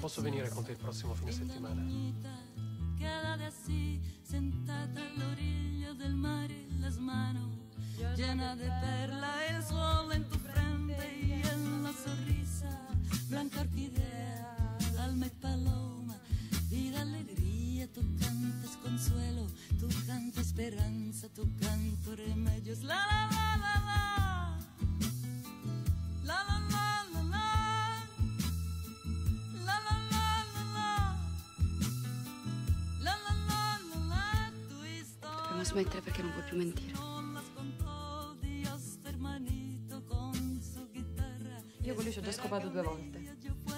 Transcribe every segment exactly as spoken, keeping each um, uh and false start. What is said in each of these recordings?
posso venire con te il prossimo fine settimana. Quédate así, sentada a la orilla del mar y las manos llena de perla, el sol en tu frente y en la sonrisa, blanca orquídea, alma y paloma, vida, alegría, tu cantas consuelo, tu canto esperanza, tu canto remedios, la la la la la, la la la la la, la la la la la, la la la la la, tu historia. Dobbiamo smettere perché non puoi più mentire. Io con lui ci ho già scopato due volte.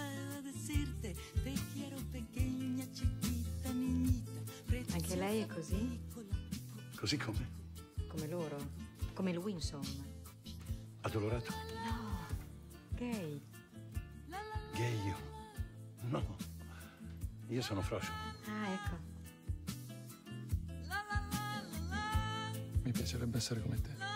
Anche lei è così? Così come? Come loro. Come lui, insomma. Addolorato? No, gay. Gay io? No. Io sono Froscio. Ah, ecco. Mi piacerebbe essere come te.